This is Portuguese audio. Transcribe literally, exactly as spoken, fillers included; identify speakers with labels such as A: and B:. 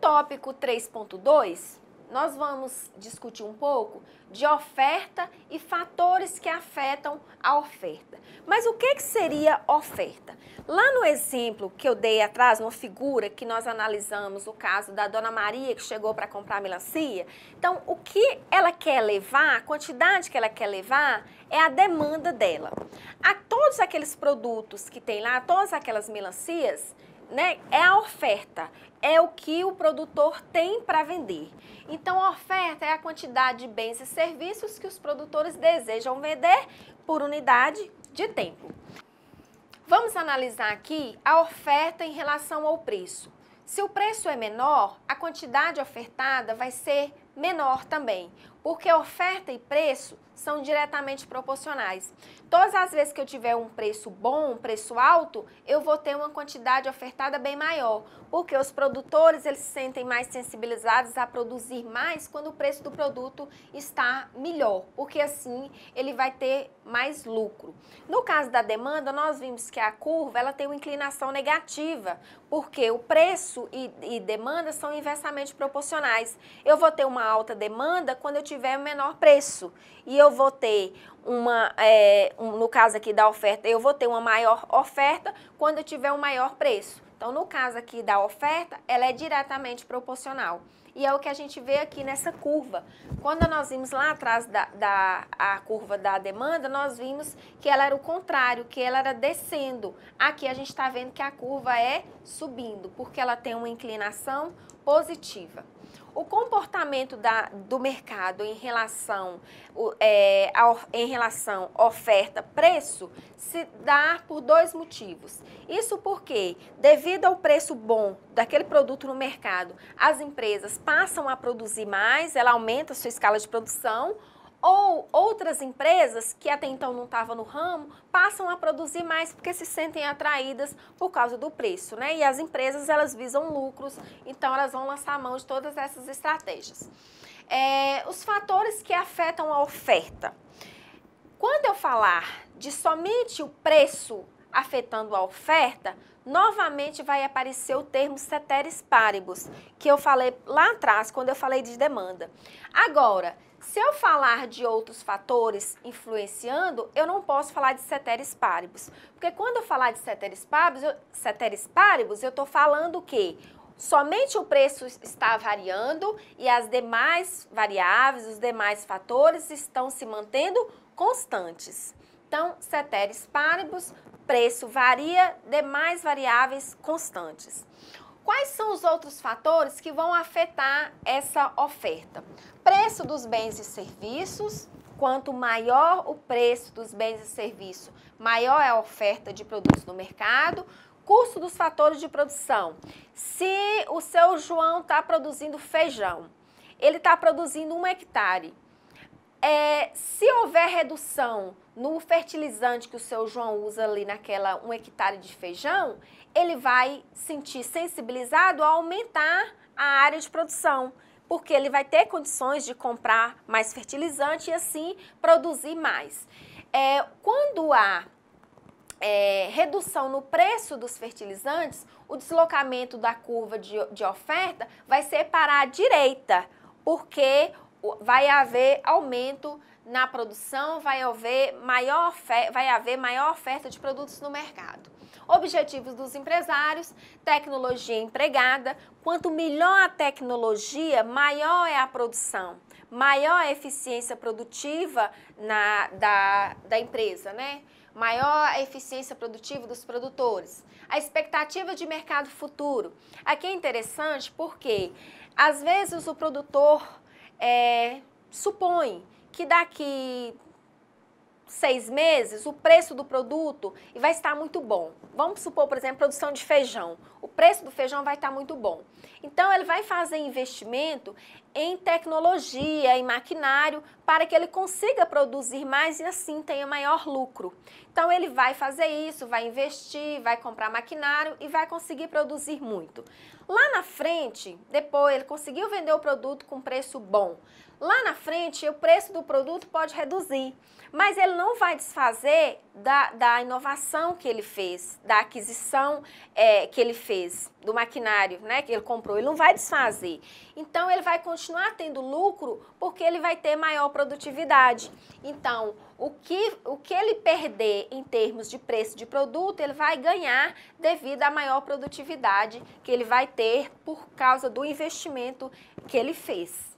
A: tópico três ponto dois, nós vamos discutir um pouco de oferta e fatores que afetam a oferta. Mas o que que seria oferta? Lá no exemplo que eu dei atrás, uma figura que nós analisamos o caso da Dona Maria que chegou para comprar melancia, então o que ela quer levar, a quantidade que ela quer levar é a demanda dela. A todos aqueles produtos que tem lá, todas aquelas melancias, né, é a oferta, é o que o produtor tem para vender. Então, a oferta é a quantidade de bens e serviços que os produtores desejam vender por unidade de tempo. Vamos analisar aqui a oferta em relação ao preço. Se o preço é menor, a quantidade ofertada vai ser menor também, porque oferta e preço são diretamente proporcionais. Todas as vezes que eu tiver um preço bom, um preço alto, eu vou ter uma quantidade ofertada bem maior, porque os produtores eles se sentem mais sensibilizados a produzir mais quando o preço do produto está melhor, porque assim ele vai ter mais lucro. No caso da demanda, nós vimos que a curva ela tem uma inclinação negativa, porque o preço e, e demanda são inversamente proporcionais. Eu vou ter uma alta demanda quando eu tiver um menor preço, e eu vou ter uma, é, um, no caso aqui da oferta, eu vou ter uma maior oferta quando eu tiver um maior preço. Então, no caso aqui da oferta, ela é diretamente proporcional. E é o que a gente vê aqui nessa curva. Quando nós vimos lá atrás da, da a curva da demanda, nós vimos que ela era o contrário, que ela era descendo. Aqui a gente está vendo que a curva é subindo, porque ela tem uma inclinação positiva. O comportamento da, do mercado em relação, é, a, em relação oferta-preço se dá por dois motivos. Isso porque, devido ao preço bom daquele produto no mercado, as empresas passam a produzir mais, ela aumenta a sua escala de produção, ou outras empresas que até então não estavam no ramo, passam a produzir mais porque se sentem atraídas por causa do preço, né? E as empresas, elas visam lucros, então elas vão lançar mão de todas essas estratégias. É, os fatores que afetam a oferta. Quando eu falar de somente o preço afetando a oferta, novamente vai aparecer o termo ceteris paribus, que eu falei lá atrás, quando eu falei de demanda. Agora, se eu falar de outros fatores influenciando, eu não posso falar de ceteris paribus. Porque quando eu falar de ceteris paribus, eu, ceteris paribus, eu estou falando que somente o preço está variando e as demais variáveis, os demais fatores estão se mantendo constantes. Então, ceteris paribus, preço varia, demais variáveis constantes. Quais são os outros fatores que vão afetar essa oferta? Preço dos bens e serviços. Quanto maior o preço dos bens e serviços, maior é a oferta de produtos no mercado. Custo dos fatores de produção. Se o seu João está produzindo feijão, ele está produzindo um hectare. É, se houver redução no fertilizante que o seu João usa ali naquela um hectare de feijão, ele vai sentir sensibilizado a aumentar a área de produção, porque ele vai ter condições de comprar mais fertilizante e assim produzir mais. É, quando há é, redução no preço dos fertilizantes, o deslocamento da curva de, de oferta vai ser para a direita, porque vai haver aumento na produção, vai haver maior, vai haver maior oferta de produtos no mercado. Objetivos dos empresários, tecnologia empregada. Quanto melhor a tecnologia, maior é a produção, maior a eficiência produtiva na, da, da empresa, né? Maior a eficiência produtiva dos produtores. A expectativa de mercado futuro. Aqui é interessante porque, às vezes, o produtor É, supõe que daqui seis meses o preço do produto vai estar muito bom. Vamos supor, por exemplo, produção de feijão. O preço do feijão vai estar muito bom. Então, ele vai fazer investimento em tecnologia, em maquinário, para que ele consiga produzir mais e assim tenha maior lucro. Então, ele vai fazer isso, vai investir, vai comprar maquinário e vai conseguir produzir muito. Lá na frente, depois ele conseguiu vender o produto com preço bom. Lá na frente, o preço do produto pode reduzir, mas ele não vai desfazer da, da inovação que ele fez, da aquisição é, que ele fez, do maquinário, né, que ele comprou. Ele não vai desfazer. Então, ele vai continuar tendo lucro porque ele vai ter maior produtividade. Então, o que, o que ele perder em termos de preço de produto, ele vai ganhar devido à maior produtividade que ele vai ter por causa do investimento que ele fez.